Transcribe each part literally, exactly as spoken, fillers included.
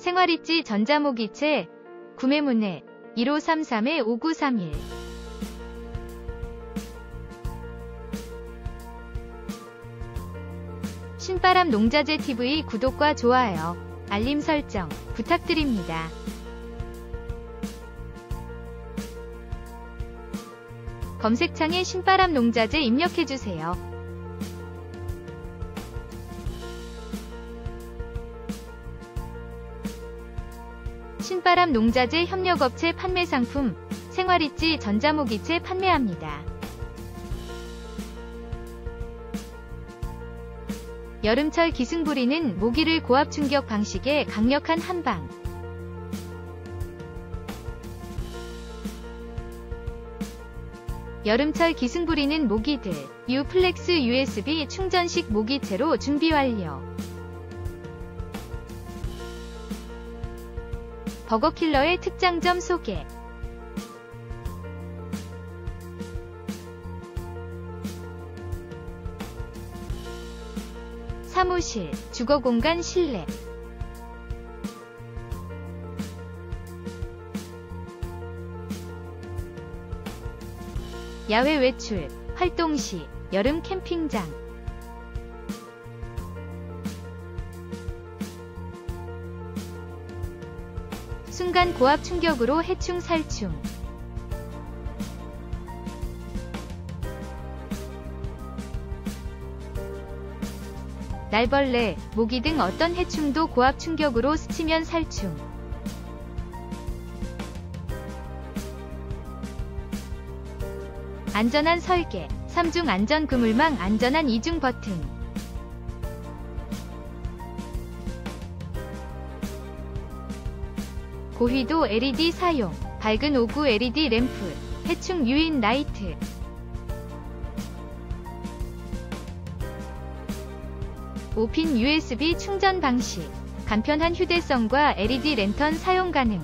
생활입지 전자모기채 구매문의 일오삼삼 오구삼일. 신바람 농자재 티비 구독과 좋아요, 알림 설정 부탁드립니다. 검색창에 신바람 농자재 입력해주세요. 신바람 농자재 협력업체 판매 상품, 생활입지 전자모기채 판매합니다. 여름철 기승 부리는 모기를 고압 충격 방식의 강력한 한방. 여름철 기승 부리는 모기들, 유플렉스 유에스비 충전식 모기채로 준비 완료. 버거킬러의 특장점 소개. 사무실, 주거공간 실내. 야외 외출, 활동 시, 여름 캠핑장. 순간 고압 충격으로 해충 살충. 날벌레, 모기 등 어떤 해충도 고압 충격으로 스치면 살충. 안전한 설계, 삼중 안전 그물망, 안전한 이중 버튼. 고휘도 엘이디 사용, 밝은 오구 엘이디 램프, 해충 유인 라이트. 오 핀 유에스비 충전 방식, 간편한 휴대성과 엘이디 랜턴 사용 가능.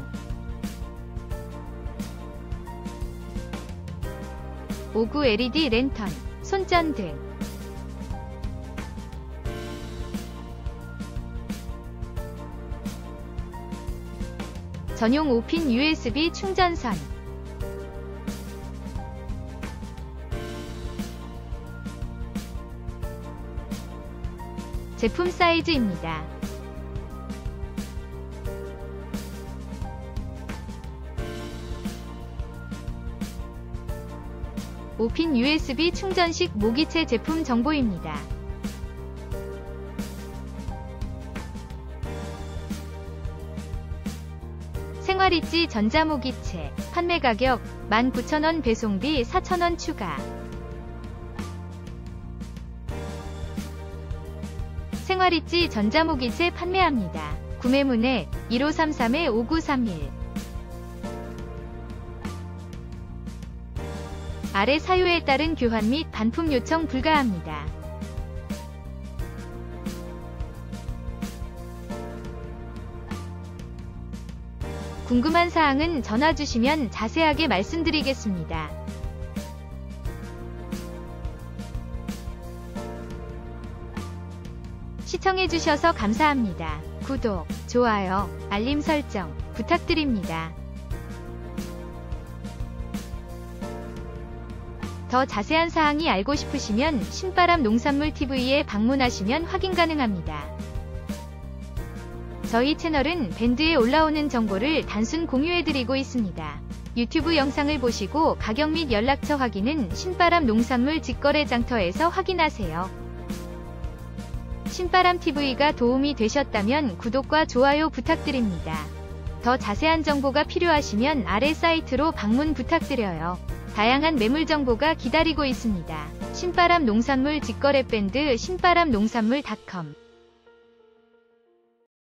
오구 엘이디 랜턴, 손전등. 전용 오 핀 유에스비 충전선. 제품 사이즈입니다. 오 핀 유에스비 충전식 모기채 제품 정보입니다. 생활입지 전자모기채, 판매 가격 만 구천 원, 배송비 사천 원 추가. 생활입지 전자모기채 판매합니다. 구매문의 일오삼삼 오구삼일. 아래 사유에 따른 교환 및 반품 요청 불가합니다. 궁금한 사항은 전화 주시면 자세하게 말씀드리겠습니다. 시청해주셔서 감사합니다. 구독, 좋아요, 알림 설정 부탁드립니다. 더 자세한 사항이 알고 싶으시면 신바람 농산물 티비에 방문하시면 확인 가능합니다. 저희 채널은 밴드에 올라오는 정보를 단순 공유해드리고 있습니다. 유튜브 영상을 보시고 가격 및 연락처 확인은 신바람 농산물 직거래 장터에서 확인하세요. 신바람 티비가 도움이 되셨다면 구독과 좋아요 부탁드립니다. 더 자세한 정보가 필요하시면 아래 사이트로 방문 부탁드려요. 다양한 매물 정보가 기다리고 있습니다. 신바람 농산물 직거래 밴드 신바람 농산물 닷컴